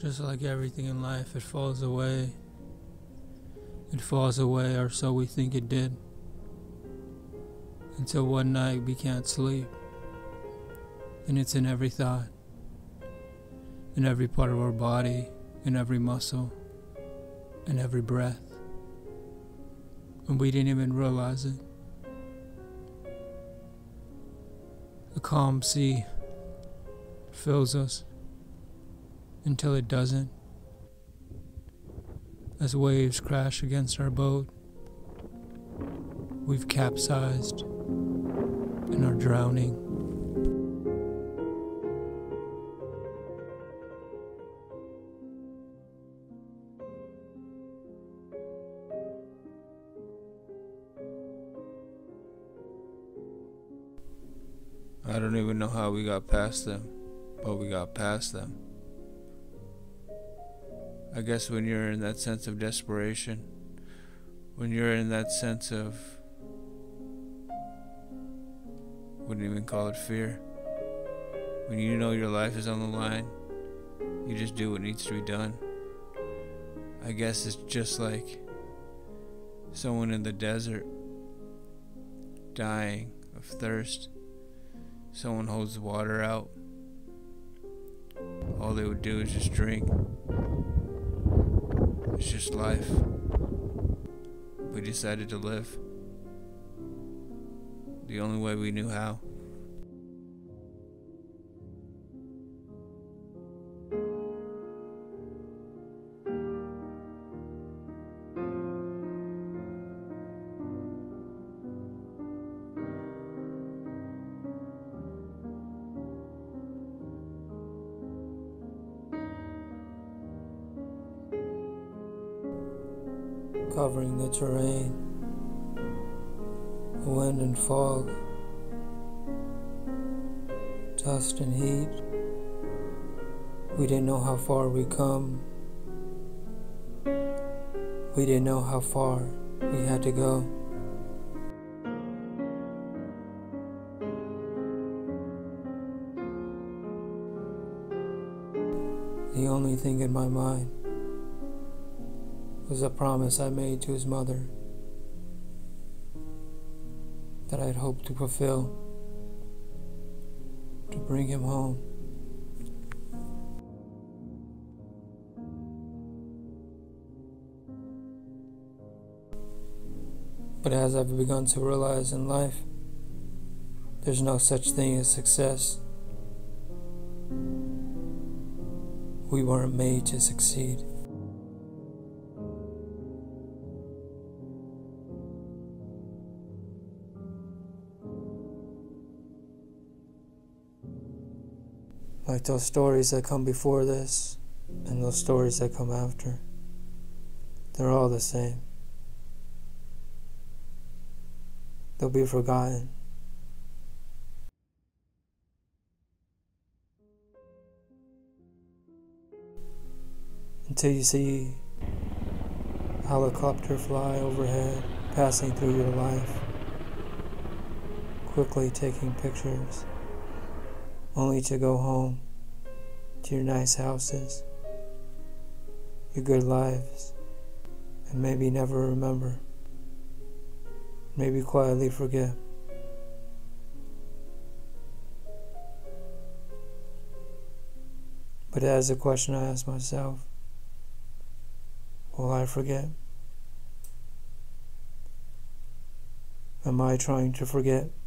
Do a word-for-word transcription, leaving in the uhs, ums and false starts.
Just like everything in life, it falls away. It falls away, or so we think it did. Until one night we can't sleep. And it's in every thought. In every part of our body. In every muscle. In every breath. And we didn't even realize it. A calm sea fills us until it doesn't. As waves crash against our boat, we've capsized and are drowning. I don't even know how we got past them, but we got past them. I guess when you're in that sense of desperation, when you're in that sense of, wouldn't even call it fear, when you know your life is on the line, you just do what needs to be done. I guess it's just like someone in the desert dying of thirst. Someone holds the water out. All they would do is just drink. It's just life. We decided to live the only way we knew how. Covering the terrain, wind and fog, dust and heat. We didn't know how far we'd come. We didn't know how far we had to go. The only thing in my mind was a promise I made to his mother that I'd hoped to fulfill, to bring him home. But as I've begun to realize in life, there's no such thing as success. We weren't made to succeed. Like those stories that come before this, and those stories that come after, they're all the same. They'll be forgotten. Until you see a helicopter fly overhead, passing through your life, quickly taking pictures, only to go home to your nice houses, your good lives, and maybe never remember, maybe quietly forget. But as a question I ask myself, will I forget? Am I trying to forget?